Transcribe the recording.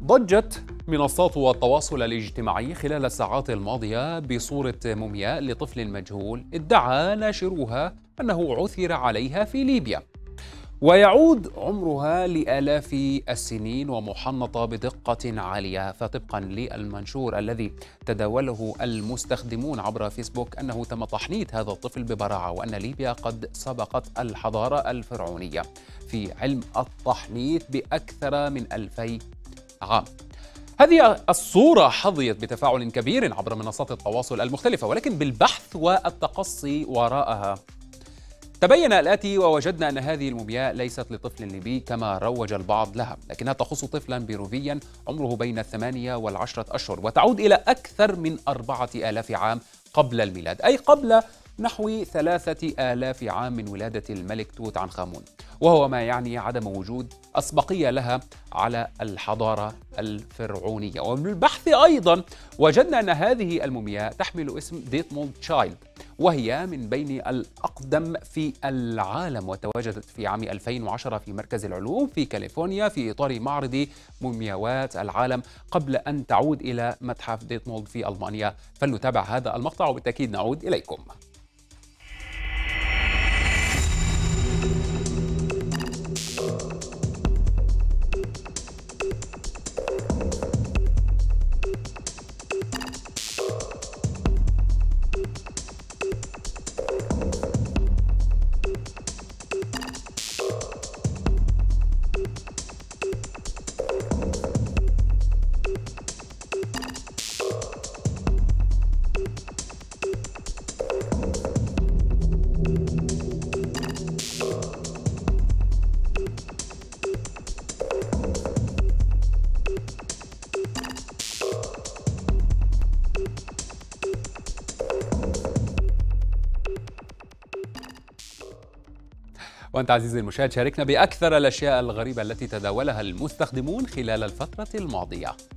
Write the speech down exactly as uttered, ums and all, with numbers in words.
ضجت منصات التواصل الاجتماعي خلال الساعات الماضية بصورة مومياء لطفل مجهول ادعى ناشروها أنه عثر عليها في ليبيا، ويعود عمرها لآلاف السنين ومحنطة بدقة عالية. فطبقا للمنشور الذي تداوله المستخدمون عبر فيسبوك أنه تم تحنيط هذا الطفل ببراعة، وأن ليبيا قد سبقت الحضارة الفرعونية في علم التحنيط بأكثر من ألفي عام. هذه الصورة حظيت بتفاعل كبير عبر منصات التواصل المختلفة، ولكن بالبحث والتقصي وراءها تبين الآتي: ووجدنا أن هذه المومياء ليست لطفل ليبي كما روج البعض لها، لكنها تخص طفلا بيروفيا عمره بين الثمانية والعشرة أشهر، وتعود إلى أكثر من أربعة آلاف عام قبل الميلاد، أي قبل نحو ثلاثة آلاف عام من ولادة الملك توت عنخ آمون، وهو ما يعني عدم وجود أسبقية لها على الحضارة الفرعونية. وبالبحث أيضا وجدنا أن هذه المومياء تحمل اسم ديتمولد تشايلد، وهي من بين الأقدم في العالم، وتواجدت في عام ألفين وعشرة في مركز العلوم في كاليفورنيا في إطار معرض مومياوات العالم قبل أن تعود إلى متحف ديتمولد في ألمانيا. فلنتابع هذا المقطع وبالتأكيد نعود إليكم. وأنت عزيزي المشاهد شاركنا بأكثر الأشياء الغريبة التي تداولها المستخدمون خلال الفترة الماضية.